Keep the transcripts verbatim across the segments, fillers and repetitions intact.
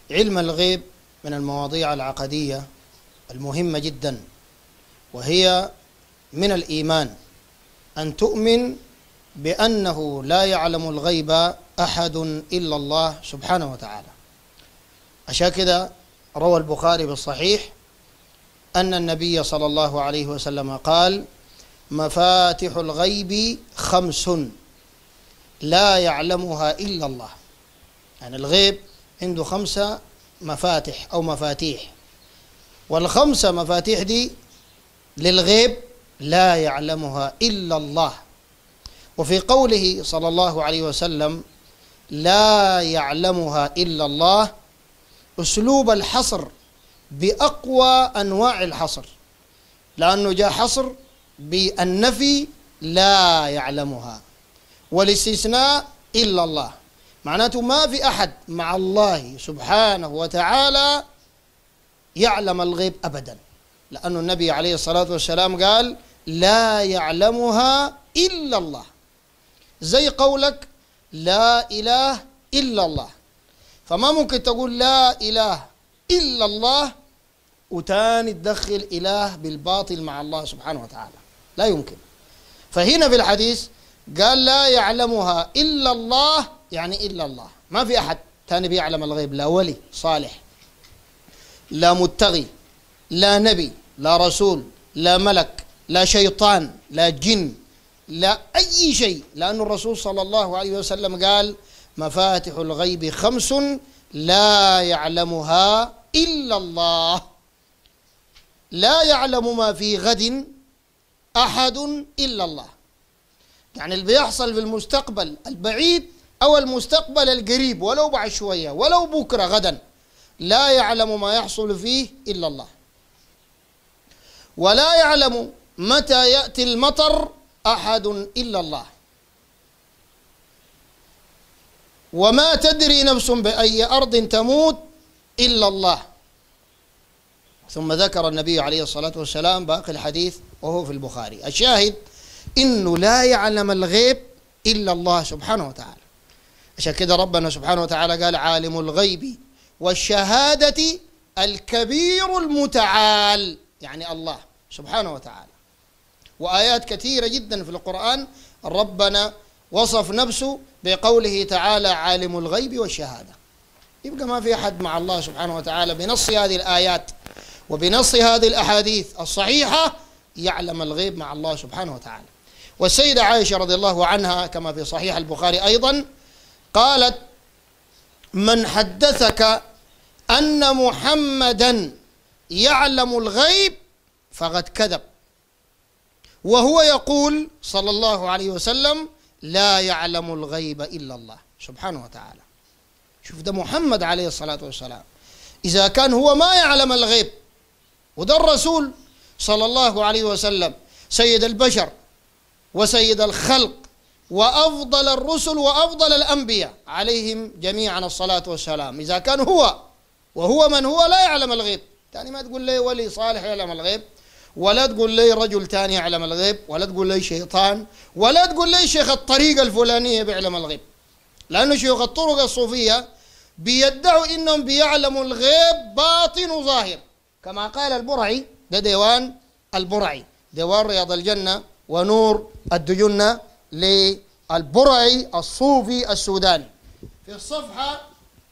علم الغيب من المواضيع العقدية المهمة جدا، وهي من الإيمان أن تؤمن بأنه لا يعلم الغيب أحد إلا الله سبحانه وتعالى. عشان كده روى البخاري بالصحيح أن النبي صلى الله عليه وسلم قال: مفاتح الغيب خمس لا يعلمها إلا الله. يعني الغيب عنده خمسة مفاتح أو مفاتيح، والخمسة مفاتيح دي للغيب لا يعلمها إلا الله. وفي قوله صلى الله عليه وسلم لا يعلمها إلا الله أسلوب الحصر بأقوى أنواع الحصر، لأنه جاء حصر بالنفي لا يعلمها والاستثناء إلا الله، معناته ما في أحد مع الله سبحانه وتعالى يعلم الغيب أبدا، لأن النبي عليه الصلاة والسلام قال لا يعلمها إلا الله. زي قولك لا إله إلا الله، فما ممكن تقول لا إله إلا الله وتاني تدخل إله بالباطل مع الله سبحانه وتعالى، لا يمكن. فهنا في الحديث قال لا يعلمها إلا الله، يعني إلا الله، ما في أحد تاني بيعلم الغيب، لا ولي صالح، لا متغي، لا نبي، لا رسول، لا ملك، لا شيطان، لا جن، لا أي شيء، لأن الرسول صلى الله عليه وسلم قال مفاتح الغيب خمس لا يعلمها إلا الله. لا يعلم ما في غد أحد إلا الله، يعني اللي بيحصل في المستقبل البعيد أو المستقبل القريب ولو بعد شوية ولو بكرة غدا، لا يعلم ما يحصل فيه إلا الله. ولا يعلم متى يأتي المطر أحد إلا الله. وما تدري نفس بأي أرض تموت إلا الله. ثم ذكر النبي عليه الصلاة والسلام باقي الحديث وهو في البخاري. الشاهد إنه لا يعلم الغيب إلا الله سبحانه وتعالى. عشان كده ربنا سبحانه وتعالى قال عالم الغيب والشهادة الكبير المتعال، يعني الله سبحانه وتعالى. وآيات كثيرة جدا في القرآن ربنا وصف نفسه بقوله تعالى عالم الغيب والشهادة. يبقى ما في أحد مع الله سبحانه وتعالى بنص هذه الآيات وبنص هذه الأحاديث الصحيحة يعلم الغيب مع الله سبحانه وتعالى. والسيدة عائشة رضي الله عنها كما في صحيح البخاري أيضا قالت من حدثك أن محمدا يعلم الغيب فقد كذب، وهو يقول صلى الله عليه وسلم لا يعلم الغيب إلا الله سبحانه وتعالى. شوف ده محمد عليه الصلاة والسلام إذا كان هو ما يعلم الغيب، وده الرسول صلى الله عليه وسلم سيد البشر وسيد الخلق وأفضل الرسل وأفضل الأنبياء عليهم جميعا الصلاة والسلام، إذا كان هو وهو من هو لا يعلم الغيب، يعني ما تقول لي ولي صالح يعلم الغيب، ولا تقول لي رجل تاني يعلم الغيب، ولا تقول لي شيطان، ولا تقول لي شيخ الطريقة الفلانية بيعلم الغيب، لأنه شيوخ الطرق الصوفية بيدعوا إنهم بيعلموا الغيب باطن وظاهر، كما قال البرعي، ده ديوان البرعي، ديوان رياض الجنة ونور الدجنة للبرعي الصوفي السوداني، في الصفحة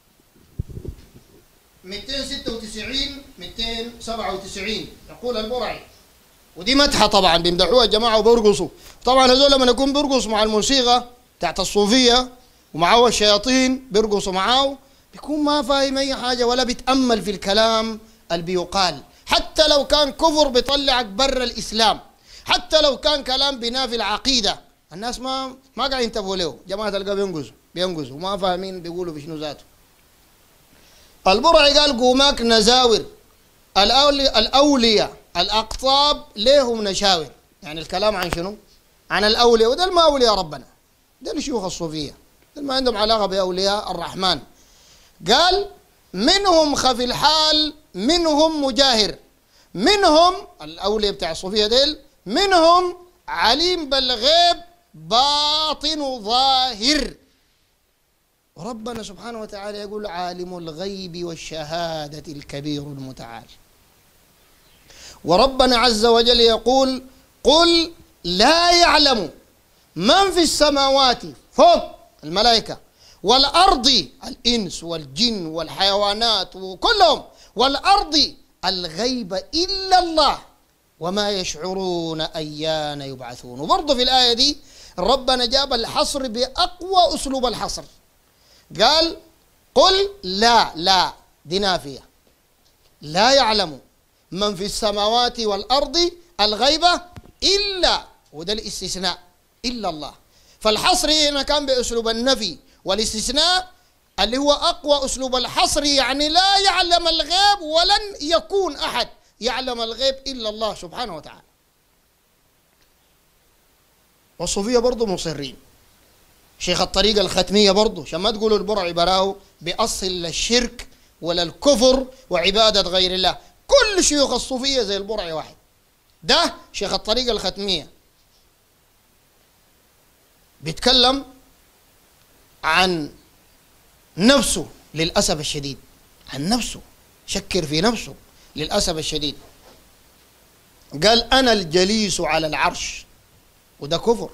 مئتين وستة وتسعين مئتين وسبعة وتسعين يقول البرعي، ودي مدحة طبعا بيمدحوها الجماعة وبيرقصوا، طبعا هذول لما يكون بيرقص مع الموسيقى تحت الصوفية ومعه الشياطين بيرقصوا معاه بيكون ما فاهم أي حاجة ولا بيتأمل في الكلام اللي بيقال، حتى لو كان كفر بيطلعك برا الإسلام، حتى لو كان كلام بينافي العقيدة، الناس ما ما قاعد ينتبهوا له، جماعة القى بينقزوا بينقزوا وما فاهمين بيقولوا في شنو ذاته. البرعي قال قوماك نزاور الأولياء الأقطاب ليهم نشاور، يعني الكلام عن شنو؟ عن الأولياء، وده ما أولياء ربنا، ده الشيوخ الصوفية، ده ما عندهم علاقة بأولياء الرحمن. قال منهم خفي الحال منهم مجاهر، منهم الأولياء بتاع الصوفية ديل، منهم عليم بالغيب باطن ظاهر، وربنا سبحانه وتعالى يقول عالم الغيب والشهادة الكبير المتعال. وربنا عز وجل يقول قل لا يعلم من في السماوات فوق الملائكة والأرض الإنس والجن والحيوانات وكلهم والأرض الغيب إلا الله وما يشعرون أيان يبعثون. وبرضه في الآية دي ربنا جاب الحصر بأقوى أسلوب الحصر، قال قل لا لا دي نافية، لا يعلم من في السماوات والأرض الغيبة إلا، وده الاستثناء إلا الله. فالحصر هنا كان بأسلوب النفي والاستثناء اللي هو أقوى أسلوب الحصر، يعني لا يعلم الغيب ولن يكون أحد يعلم الغيب إلا الله سبحانه وتعالى. والصوفية برضو مصرين، شيخ الطريقة الختمية برضو، عشان ما تقولوا البرع براو بأصل الشرك ولا الكفر وعبادة غير الله، كل شيوخ الصوفية زي البرع واحد. ده شيخ الطريقة الختمية بيتكلم عن نفسه للأسف الشديد، عن نفسه، شكر في نفسه للأسف الشديد. قال أنا الجليس على العرش، وده كفر،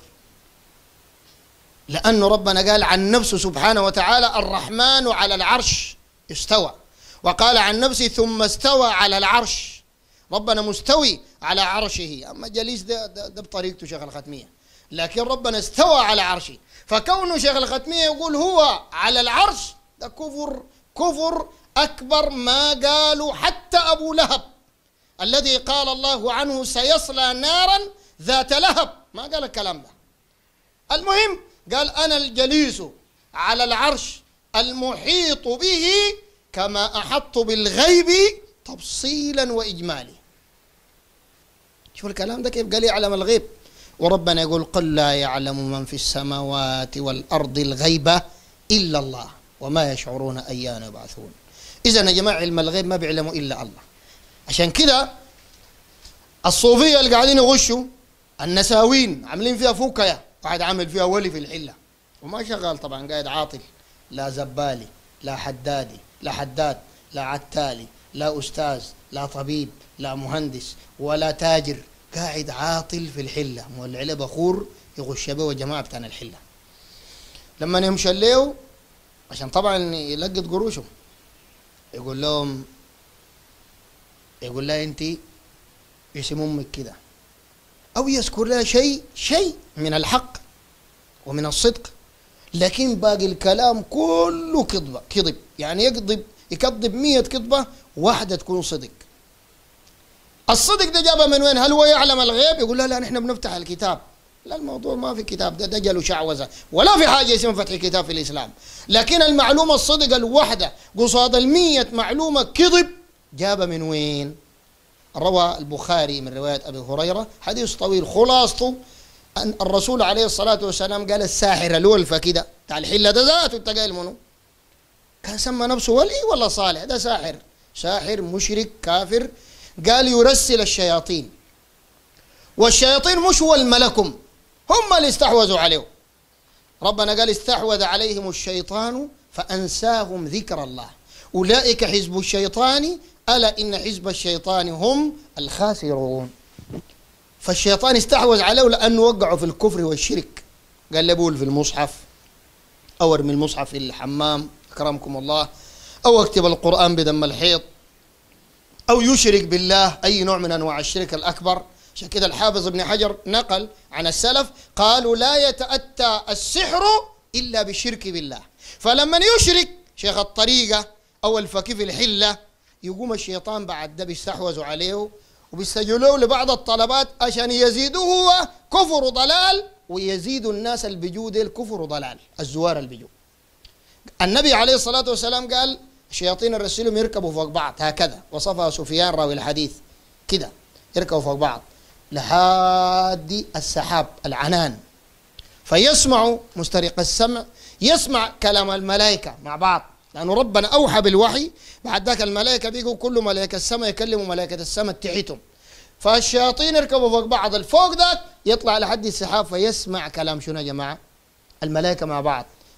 لأن ربنا قال عن نفسه سبحانه وتعالى الرحمن على العرش استوى، وقال عن نفسه ثم استوى على العرش. ربنا مستوي على عرشه، أما جليس ده, ده, ده بطريقته شيخ الختمية، لكن ربنا استوى على عرشه. فكونه شيخ الختمية يقول هو على العرش ده كفر، كفر أكبر ما قالوا حتى أبو لهب الذي قال الله عنه سيصلى نارا ذات لهب، ما قال الكلام ده. المهم قال أنا الجليس على العرش المحيط به كما أحط بالغيب تفصيلا وإجمالي. شوف الكلام ده كيف قال يعلم الغيب، وربنا يقول قل لا يعلم من في السماوات والأرض الغيب إلا الله وما يشعرون أيان يبعثون. إذا يا جماعة علم الغيب ما بيعلموا إلا الله. عشان كده الصوفية اللي قاعدين يغشوا النساوين عاملين فيها فوكية، واحد عامل فيها ولي في الحلة وما شغال طبعا، قاعد عاطل، لا زبالي لا حدادي لا حداد لا عتالي لا أستاذ لا طبيب لا مهندس ولا تاجر، قاعد عاطل في الحلة، مولع بخور يغش به وجماعة بتاعنا الحلة. لما يمشي له عشان طبعا يلقط قروشهم يقول لهم، يقول لها انت اسم امك كده، او يذكر لها شيء شيء من الحق ومن الصدق، لكن باقي الكلام كله كذبه كذب، يعني يكذب يكذب مية كذبه واحده تكون صدق. الصدق ده جابه من وين؟ هل هو يعلم الغيب؟ يقول لا لا نحن بنفتح الكتاب. لا، الموضوع ما في كتاب، ده دجل وشعوذه، ولا في حاجه اسمها فتح كتاب في الاسلام. لكن المعلومه الصدق الوحده قصاد المية معلومه كذب جابه من وين؟ روى البخاري من روايه ابي هريره حديث طويل، خلاصته ان الرسول عليه الصلاه والسلام قال الساحر الولفه كده بتاع الحله ده ذاته، انت قايل منه؟ كان سمى نفسه ولي ولا صالح؟ ده ساحر، ساحر مشرك كافر. قال يرسل الشياطين، والشياطين مش هو الملكم، هم اللي استحوذوا عليه. ربنا قال استحوذ عليهم الشيطان فأنساهم ذكر الله أولئك حزب الشيطان ألا إن حزب الشيطان هم الخاسرون. فالشيطان استحوذ عليه لأنه وقعوا في الكفر والشرك، قال لبول في المصحف أو ارمي المصحف في الحمام أكرمكم الله، أو اكتب القرآن بدم الحيط، أو يشرك بالله، أي نوع من أنواع الشرك الأكبر. عشان كده الحافظ ابن حجر نقل عن السلف قالوا لا يتأتى السحر إلا بالشرك بالله. فلما يشرك شيخ الطريقة أو الفقيه في الحلة يقوم الشيطان بعد ده بيستحوذوا عليه وبيستجلوا لبعض الطلبات عشان يزيدوه هو كفر ضلال، ويزيدوا الناس اللي بيجوا ديل كفر ضلال، الزوار اللي بيجوا. النبي عليه الصلاة والسلام قال الشياطين الرسلهم يركبوا فوق بعض هكذا، وصفها سفيان راوي الحديث كده، يركبوا فوق بعض لحد السحاب العنان، فيسمعوا مسترق السمع، يسمع كلام الملائكة مع بعض، لأنه ربنا أوحى بالوحي. بعد ذاك الملائكة بيجوا كل ملائكة السماء يكلموا ملائكة السماء تحيتهم، فالشياطين يركبوا فوق بعض، الفوق ذاك يطلع لحد السحاب فيسمع كلام شنو يا جماعة؟ الملائكة مع بعض،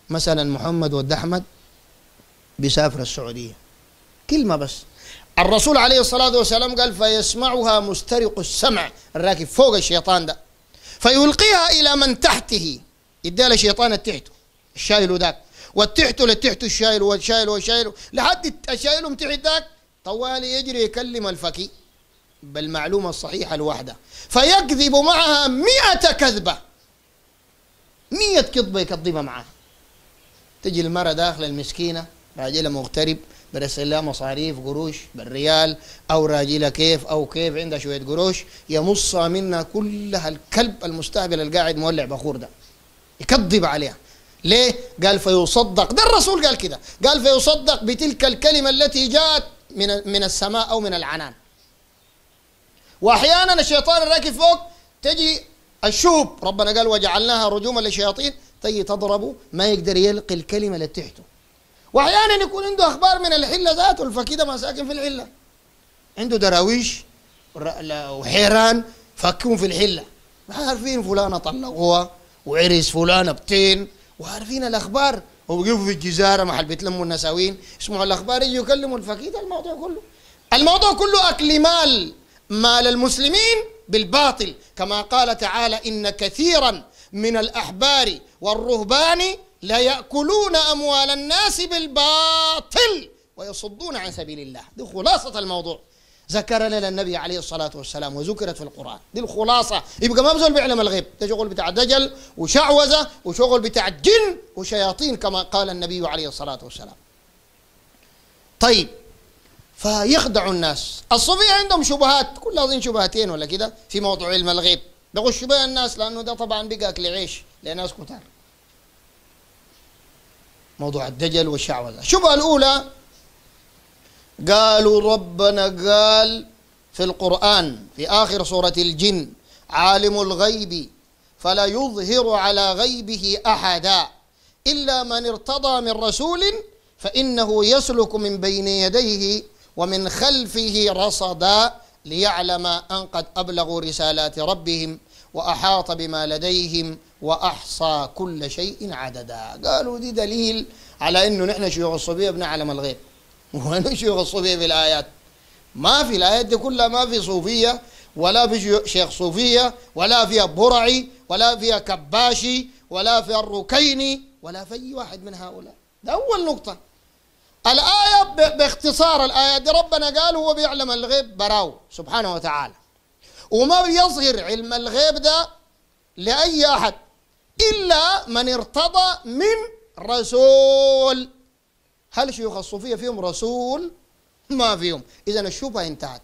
مثلا محمد ود أحمد بيسافر السعودية، كلمة بس الرسول عليه الصلاة والسلام قال فيسمعها مسترق السمع، الراكب فوق الشيطان ده، فيلقيها إلى من تحته، يديها لشيطان التحته الشايل ذاك، والتحته للتحته الشايل والشايل والشايل لحد الشايلهم تحت ذاك طوالي يجري يكلم الفكي بالمعلومة الصحيحة الواحدة، فيكذب معها مئة كذبة، مئة كذبة يكذبها معها. تجي المرأة داخلة المسكينة، راجلها مغترب برسل لها مصاريف قروش بالريال، أو راجلها كيف أو كيف عندها شوية قروش، يمصها منها كلها الكلب المستهبل القاعد مولع بخور ده، يكذب عليها. ليه؟ قال فيصدق، ده الرسول قال كده، قال فيصدق بتلك الكلمة التي جاءت من من السماء أو من العنان. وأحيانا الشيطان الراكب فوق تجي الشوب، ربنا قال وجعلناها رجوما للشياطين، تجي تضربه ما يقدر يلقي الكلمة اللي تحته. وأحيانا يكون عنده أخبار من الحلة ذاته، الفكي ده ما ساكن في الحلة، عنده دراويش وحيران فكون في الحلة، ما عارفين فلانة طلقوها وعرس فلانة بتين، وعارفين الأخبار، وبيقفوا في الجزارة محل بيتلموا النساوين يسمعوا الأخبار، يجوا يكلموا الفكي ده. الموضوع كله الموضوع كله أكل مال مال المسلمين بالباطل، كما قال تعالى إن كثيرا من الأحبار والرهبان لا يأكلون أموال الناس بالباطل ويصدون عن سبيل الله. دي خلاصة الموضوع، ذكر لنا النبي عليه الصلاة والسلام وذكرت في القرآن، دي الخلاصة. يبقى ما بزول بيعلم الغيب، ده شغل بتاع دجل وشعوذة وشغل بتاع جن وشياطين كما قال النبي عليه الصلاة والسلام. طيب، فيخدع الناس. الصوفية عندهم شبهات، كل أظن شبهتين ولا كده في موضوع علم الغيب، بيغشوا بها الناس لأنه ده طبعا بقى أكل عيش لناس كتار، موضوع الدجل والشعوذة. الشبهة الأولى قالوا ربنا قال في القرآن في آخر سورة الجن عالم الغيب فلا يظهر على غيبه أحدا إلا من ارتضى من رسول فإنه يسلك من بين يديه ومن خلفه رصدا ليعلم أن قد أبلغوا رسالات ربهم وأحاط بما لديهم وأحصى كل شيء عددا. قالوا دي دليل على أنه نحن شيوخ الصوفية بنعلم الغيب، وين شيوخ الصوفية في الآيات؟ ما في الآيات دي كلها، ما في صوفية ولا في شيخ صوفية ولا فيها برعي ولا فيها كباشي ولا فيها الركيني ولا في أي واحد من هؤلاء. ده أول نقطة. الآية باختصار، الآية دي ربنا قال هو بيعلم الغيب براو سبحانه وتعالى، وما بيظهر علم الغيب ده لأي أحد إلا من ارتضى من رسول. هل شيوخ الصوفية فيهم رسول؟ ما فيهم. إذن الشبهة انتهت.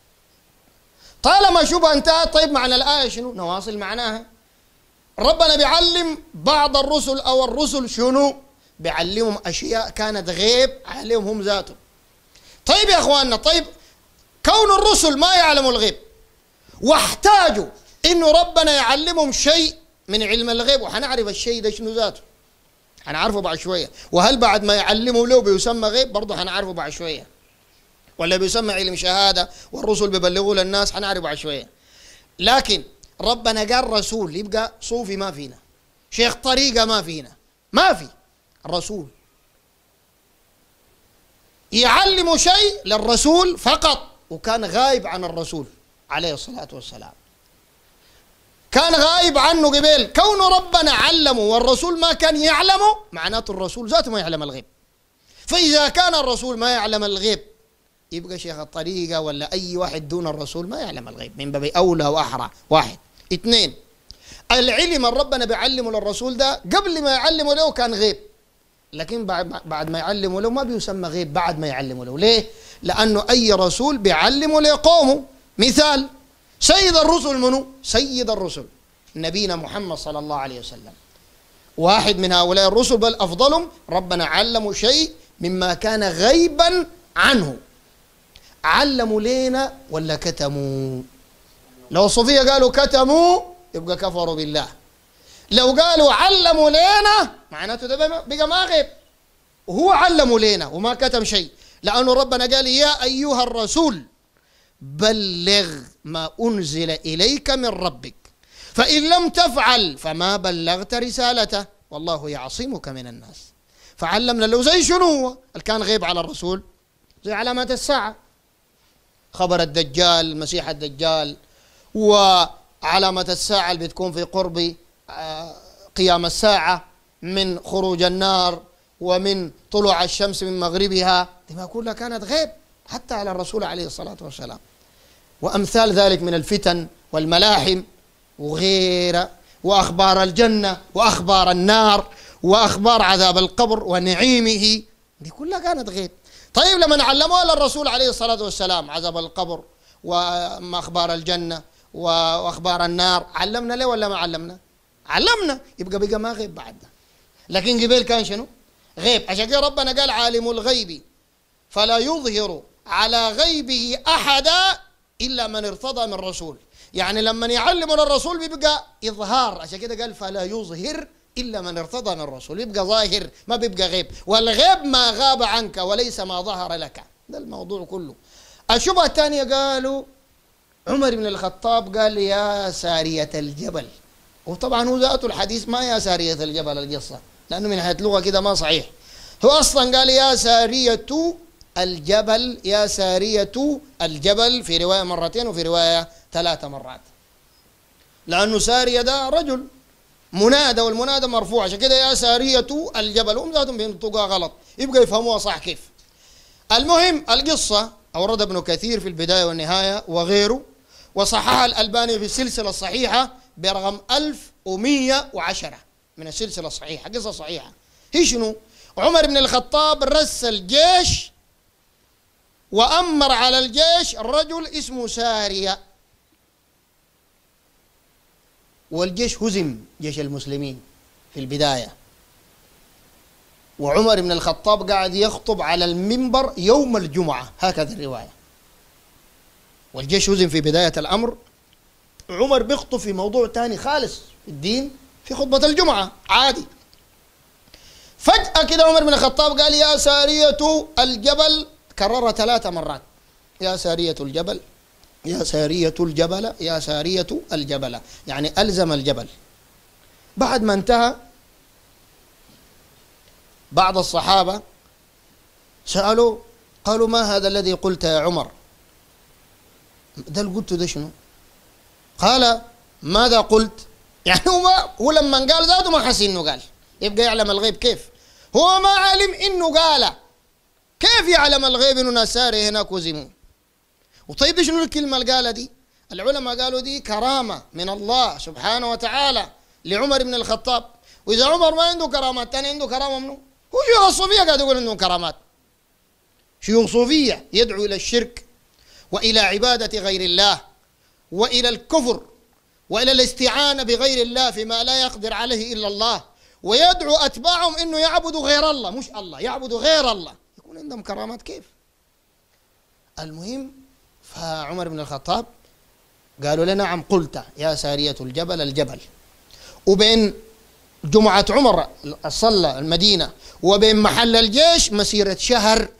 طالما الشبهة انتهت، طيب معنى الآية شنو؟ نواصل معناها. ربنا بيعلم بعض الرسل أو الرسل شنو؟ بيعلمهم أشياء كانت غيب عليهم هم ذاتهم. طيب يا أخواننا، طيب كون الرسل ما يعلموا الغيب واحتاجوا إنه ربنا يعلمهم شيء من علم الغيب، وحنعرف الشيء ده شنو ذاته، حنعرفه بعد شوية. وهل بعد ما يعلموا له بيسمى غيب؟ برضه حنعرفه بعد شوية. ولا بيسمى علم شهادة والرسل بيبلغوا للناس؟ حنعرفه بعد شوية. لكن ربنا قال رسول، يبقى صوفي ما فينا، شيخ طريقة ما فينا، ما في. الرسول يعلم شيء للرسول فقط، وكان غايب عن الرسول عليه الصلاة والسلام، كان غايب عنه قبل. كون ربنا علمه والرسول ما كان يعلمه معناته الرسول ذاته ما يعلم الغيب. فإذا كان الرسول ما يعلم الغيب، يبقى شيخ الطريقة ولا أي واحد دون الرسول ما يعلم الغيب، من باب أولى وأحرى. واحد. اثنين، العلم اللي ربنا بيعلمه للرسول ده قبل ما يعلمه له كان غيب، لكن بعد بعد ما يعلمه له ما بيسمى غيب. بعد ما يعلمه له، ليه؟ لأنه أي رسول بيعلمه لقومه. مثال سيد الرسل منو؟ سيد الرسل نبينا محمد صلى الله عليه وسلم، واحد من هؤلاء الرسل بل أفضلهم، ربنا علموا شيء مما كان غيبا عنه. علموا لينا ولا كتموا؟ لو الصوفية قالوا كتموا يبقى كفروا بالله. لو قالوا علموا لينا معناته ده بقى ما غيب، وهو علموا لينا وما كتم شيء، لأنه ربنا قال يا أيها الرسول بلغ ما أنزل إليك من ربك فإن لم تفعل فما بلغت رسالته. والله يعصمك من الناس. فعلمنا له زي شنو هو اللي كان غيب على الرسول، زي علامات الساعة، خبر الدجال، المسيح الدجال، وعلامة الساعة اللي بتكون في قرب قيام الساعة من خروج النار ومن طلوع الشمس من مغربها، دي ما كلها كانت غيب حتى على الرسول عليه الصلاة والسلام. وأمثال ذلك من الفتن والملاحم وغيرها، وأخبار الجنة وأخبار النار وأخبار عذاب القبر ونعيمه، دي كلها كانت غيب. طيب لما علموها للرسول عليه الصلاة والسلام عذاب القبر وأخبار الجنة وأخبار النار، علمنا ليه ولا ما علمنا؟ علمنا، يبقى بقى ما غيب بعد ده. لكن قبل كان شنو؟ غيب. عشان كده ربنا قال عالم الغيب فلا يظهر على غيبه أحدا إلا من ارتضى من رسول. يعني لما يعلمنا الرسول بيبقى إظهار، عشان كده قال فلا يظهر إلا من ارتضى من الرسول، بيبقى ظاهر ما بيبقى غيب. والغيب ما غاب عنك وليس ما ظهر لك، ده الموضوع كله. الشبهة الثانية قالوا عمر بن الخطاب قال يا سارية الجبل، وطبعا هو ذاته الحديث ما يا سارية الجبل القصة، لأنه من حيث لغة كده ما صحيح. هو أصلا قال يا سارية الجبل، يا سارية الجبل، في رواية مرتين وفي رواية ثلاث مرات، لأنه سارية ده رجل منادى والمنادى مرفوع، عشان كده يا سارية الجبل، هم ذاتهم بينطقوها غلط، يبقى يفهموها صح كيف. المهم القصة أورد ابن كثير في البداية والنهاية وغيره، وصححها الألباني في السلسلة الصحيحة برقم ألف ومئة وعشرة من السلسلة الصحيحة، قصة صحيحة. هي شنو؟ عمر بن الخطاب رسل جيش وأمر على الجيش الرجل اسمه سارية، والجيش هزم، جيش المسلمين في البداية، وعمر بن الخطاب قاعد يخطب على المنبر يوم الجمعة، هكذا الرواية، والجيش هزم في بداية الأمر. عمر بيخطب في موضوع تاني خالص في الدين في خطبة الجمعة عادي. فجأة كده عمر بن الخطاب قال يا سارية الجبل، كررها ثلاث مرات، يا سارية الجبل، يا سارية الجبل، يا سارية الجبل، يعني ألزم الجبل. بعد ما انتهى بعض الصحابة سألوا قالوا ما هذا الذي قلت يا عمر؟ ده اللي قلته ده شنو؟ قال ماذا قلت؟ يعني هو هو لما قال ذاته ما حس انه قال، يبقى يعلم الغيب كيف؟ هو ما علم انه قال، كيف يعلم الغيب انه ناس سارية هناك وزموا؟ وطيب شنو الكلمة اللي قالها دي؟ العلماء قالوا دي كرامة من الله سبحانه وتعالى لعمر بن الخطاب، وإذا عمر ما عنده كرامات تاني عنده كرامة منه؟ هو شيوخ الصوفية قاعد يقول عندهم كرامات، شيوخ صوفية يدعو إلى الشرك وإلى عبادة غير الله وإلى الكفر وإلى الاستعانة بغير الله فيما لا يقدر عليه إلا الله، ويدعو أتباعهم إنه يعبدوا غير الله، مش الله، يعبدوا غير الله، يكون عندهم كرامات كيف؟ المهم فعمر بن الخطاب قالوا له نعم قلت يا سارية الجبل الجبل. وبين جمعة عمر صلى المدينة وبين محل الجيش مسيرة شهر،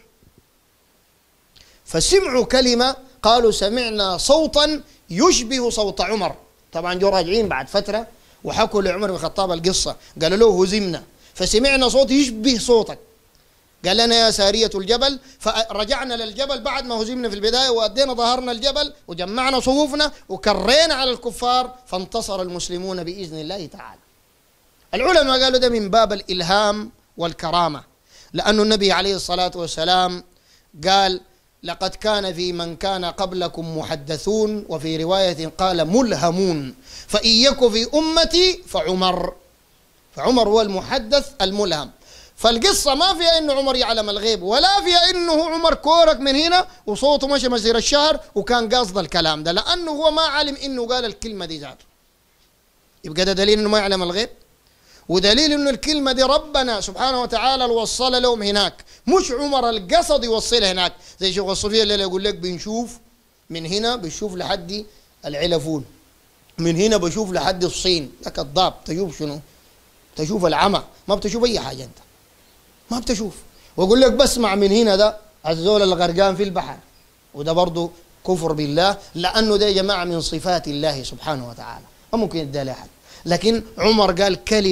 فسمعوا كلمة قالوا سمعنا صوتا يشبه صوت عمر. طبعا جو راجعين بعد فترة وحكوا لعمر بن الخطاب القصة، قالوا له هزمنا فسمعنا صوت يشبه صوتك، قال لنا يا سارية الجبل، فرجعنا للجبل بعد ما هزمنا في البداية وأدينا ظهرنا الجبل وجمعنا صفوفنا وكرينا على الكفار فانتصر المسلمون بإذن الله تعالى. العلماء قالوا ده من باب الإلهام والكرامة، لأن النبي عليه الصلاة والسلام قال لقد كان في من كان قبلكم محدثون، وفي رواية قال ملهمون، فإن يك في أمتي فعمر، فعمر هو المحدث الملهم. فالقصة ما فيها إنه عمر يعلم الغيب، ولا فيها إنه عمر كورك من هنا وصوته مشى مسير الشهر وكان قاصد الكلام ده، لأنه هو ما علم إنه قال الكلمة دي ذاته. يبقى ده دليل إنه ما يعلم الغيب، ودليل إنه الكلمة دي ربنا سبحانه وتعالى وصل لهم هناك، مش عمر القصد يوصلها هناك. زي شيخ الصوفية اللي يقول لك بنشوف من هنا بنشوف لحد العلفون، من هنا بشوف لحد الصين، ده كذاب. تشوف شنو؟ تشوف العمى، ما بتشوف أي حاجة أنت، ما بتشوف. ويقول لك بسمع من هنا ده الزول الغرقان في البحر، وده برضه كفر بالله، لأنه ده يا جماعة من صفات الله سبحانه وتعالى، ما ممكن يديها لأحد. لكن عمر قال كلمة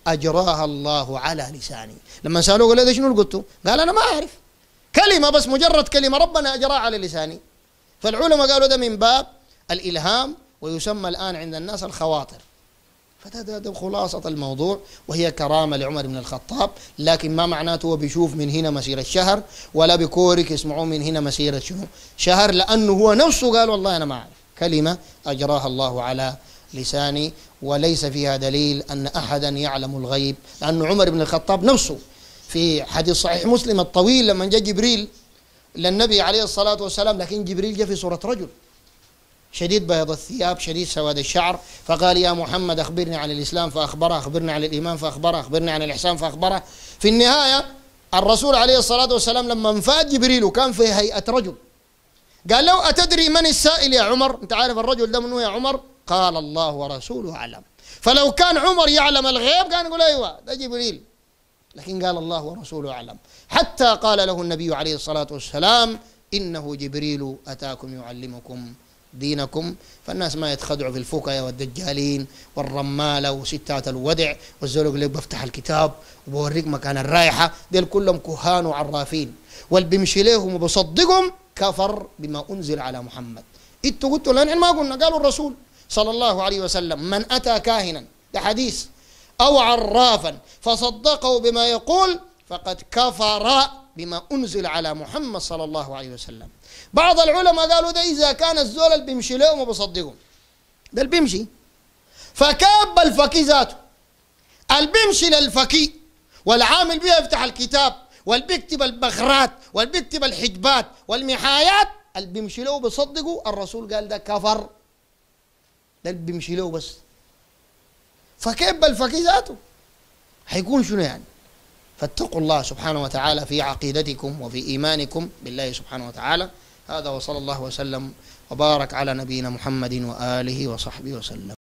أجراها الله على لساني. لما سألوه قال له شنو قلت؟ قال أنا ما أعرف، كلمة بس، مجرد كلمة ربنا أجراها على لساني. فالعلماء قالوا ده من باب الإلهام، ويسمى الآن عند الناس الخواطر. فده ده خلاصة الموضوع، وهي كرامة لعمر بن الخطاب، لكن ما معناته هو بيشوف من هنا مسيرة شهر، ولا بكورك يسمعوه من هنا مسيرة شنو شهر، لأنه هو نفسه قال والله أنا ما أعرف، كلمة أجراها الله على لساني، وليس فيها دليل أن أحدا يعلم الغيب. لأن عمر بن الخطاب نفسه في حديث صحيح مسلم الطويل لما جاء جبريل للنبي عليه الصلاة والسلام، لكن جبريل جاء في صورة رجل شديد بياض الثياب شديد سواد الشعر، فقال يا محمد أخبرني عن الإسلام فأخبره، أخبرني عن الإيمان فأخبره، أخبرني عن الإحسان فأخبره. في النهاية الرسول عليه الصلاة والسلام لما انفاد جبريل وكان في هيئة رجل قال له أتدري من السائل يا عمر؟ أنت عارف الرجل ده منه يا عمر؟ قال الله ورسوله أعلم. فلو كان عمر يعلم الغيب كان يقول أيوة ده جبريل، لكن قال الله ورسوله أعلم. حتى قال له النبي عليه الصلاة والسلام إنه جبريل أتاكم يعلمكم دينكم. فالناس ما يتخدعوا في الفكاية والدجالين والرمالة وستات الودع والزول يقول لك بفتح الكتاب وبوريك مكان الرايحة، ديل كلهم كهان وعرافين، واللي بيمشي لهم وبصدقهم كفر بما أنزل على محمد. انتوا قلتوا لنا ما قلنا، قالوا الرسول صلى الله عليه وسلم من أتى كاهنا، ده حديث، أو عرافا فصدقه بما يقول فقد كفر بما أنزل على محمد صلى الله عليه وسلم. بعض العلماء قالوا ده إذا كان الزول اللي بيمشي لهم وبصدقهم، ده اللي بيمشي، فكاب الفقيه ذاته اللي بيمشي للفقيه والعامل بيها يفتح الكتاب واللي بيكتب البغرات واللي بيكتب الحجبات والمحايات، اللي بيمشي له بصدقه الرسول قال ده كفر، ده اللي بيمشي له بس. فكيف بالفقيه ذاته حيكون شنو يعني؟ فاتقوا الله سبحانه وتعالى في عقيدتكم وفي إيمانكم بالله سبحانه وتعالى. هذا وصلى الله وسلم وبارك على نبينا محمد وآله وصحبه وسلم.